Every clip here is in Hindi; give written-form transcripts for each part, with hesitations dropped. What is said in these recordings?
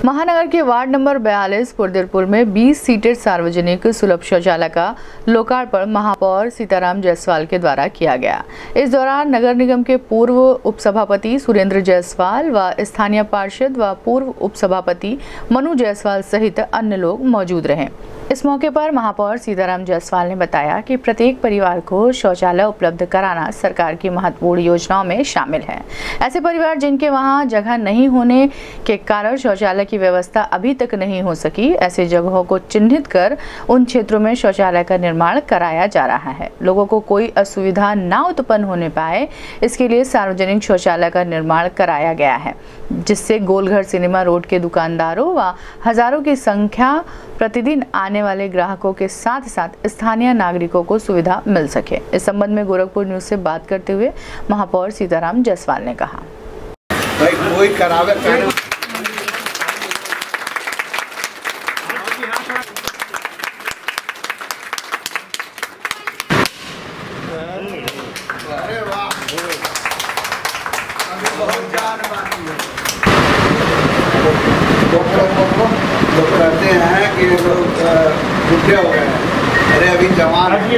महानगर के वार्ड नंबर 42 पुरदिरपुर में 20 सीटेड सार्वजनिक सुलभ शौचालय का लोकार्पण महापौर सीताराम जायसवाल के द्वारा किया गया। इस दौरान नगर निगम के पूर्व उपसभापति सुरेंद्र जायसवाल व स्थानीय पार्षद व पूर्व उपसभापति मनु जायसवाल सहित अन्य लोग मौजूद रहे। इस मौके पर महापौर सीताराम जायसवाल ने बताया कि प्रत्येक परिवार को शौचालय उपलब्ध कराना सरकार की महत्वपूर्ण योजनाओं में शामिल है। ऐसे परिवार जिनके वहां जगह नहीं होने के कारण शौचालय की व्यवस्था अभी तक नहीं हो सकी, ऐसे जगहों को चिन्हित कर उन क्षेत्रों में शौचालय का निर्माण कराया जा रहा है। लोगों को कोई असुविधा न उत्पन्न होने पाए, इसके लिए सार्वजनिक शौचालय का निर्माण कराया गया है, जिससे गोलघर सिनेमा रोड के दुकानदारों व हजारों की संख्या प्रतिदिन आने वाले ग्राहकों के साथ साथ स्थानीय नागरिकों को सुविधा मिल सके। इस संबंध में गोरखपुर न्यूज से बात करते हुए महापौर सीताराम जायसवाल ने कहा, लोग कहते हैं कि लोग बुढ़े हो गए हैं, अरे अभी जवान हो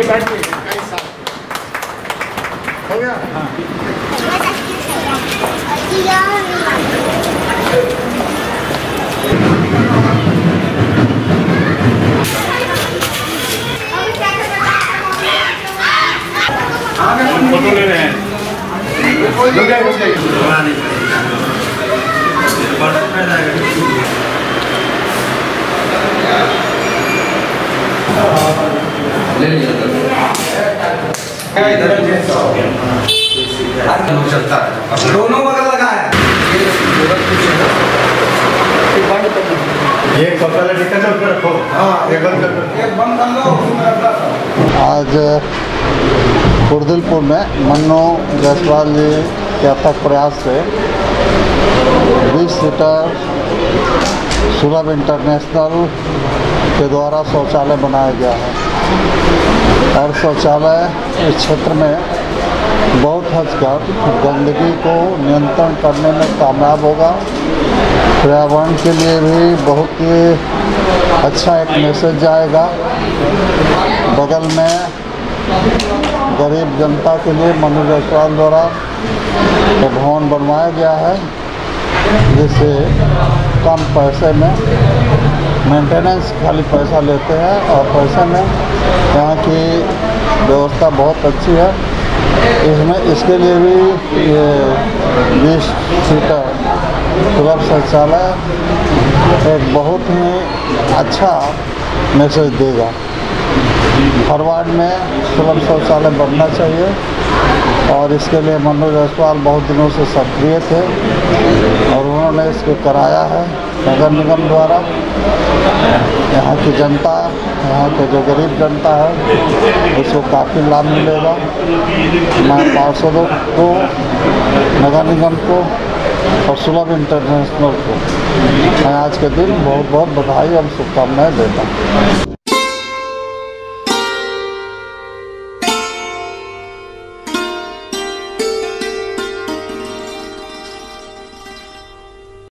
गया। फोटो ले रहे हैं। दोनों बगल लगा है। एक पकड़ टिकट रखो। हाँ, एक बंद कर लो। आज पुरदिरपुर में मनु जायसवाल जी के अथक प्रयास से 20 सीटर सुलभ इंटरनेशनल के द्वारा शौचालय बनाया गया है और शौचालय इस क्षेत्र में बहुत हद तक गंदगी को नियंत्रण करने में कामयाब होगा। पर्यावरण के लिए भी बहुत ही अच्छा एक मैसेज जाएगा। बगल में गरीब जनता के लिए मनु जायसवाल द्वारा एक भवन बनवाया गया है, जिससे कम पैसे में मेंटेनेंस खाली पैसा लेते हैं और पैसे में यहाँ की व्यवस्था बहुत अच्छी है। इसके लिए भी ये 20 सीटर सुलभ शौचालय एक बहुत ही अच्छा मैसेज देगा। हर वार्ड में सुलभ शौचालय बनना चाहिए और इसके लिए मनु जायसवाल बहुत दिनों से सक्रिय थे और उन्होंने इसको कराया है नगर निगम द्वारा। यहाँ की जनता, यहाँ के जो गरीब जनता है उसको काफ़ी लाभ मिलेगा। मैं पार्षदों को, नगर निगम को और सुलभ इंटरनेशनल को मैं आज के दिन बहुत बहुत बधाई और शुभकामनाएं देता हूँ।